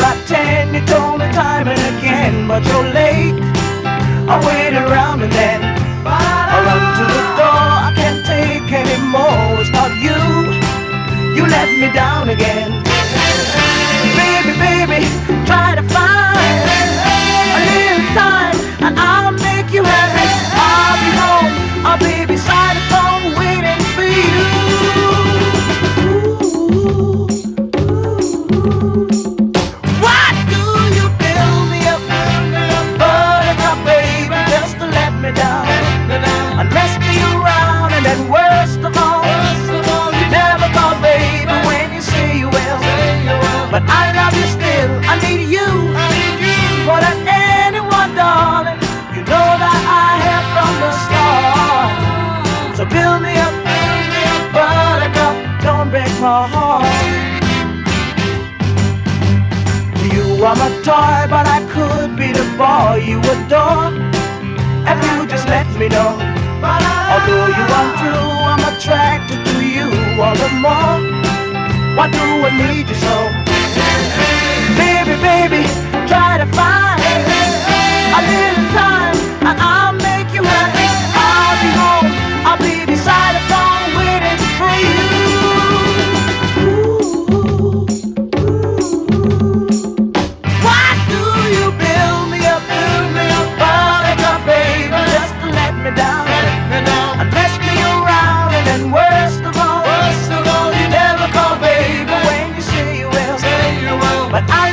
got 10, you told me time and again, but you're late. I waited around and then I run to the door. I can't take anymore. It's not you. You let me down again. Baby, baby, try to find a little time and I'll make you happy. I'll be home, I'll be beside the phone waiting for you. Why do you build me up, Buttercup, baby, just to let me down and mess me around? And then worst of all, you never call, baby, when you say you will. But I love you still, I need you more than anyone, darling. You know that I have from the start. So build me up, Buttercup, don't break my heart. You are my toy, but I could be the boy you adore if you just let me know. Although you are true, I'm attracted to you all the more. Why do I need you so? Baby, baby, try to find a little time and I'll make you happy. I'll be home, I'll be beside the phone waiting for you. Why do you build me up, Buttercup, baby, just to let me down and mess me around? And then worst of all, you never call, baby, when you say you will. But I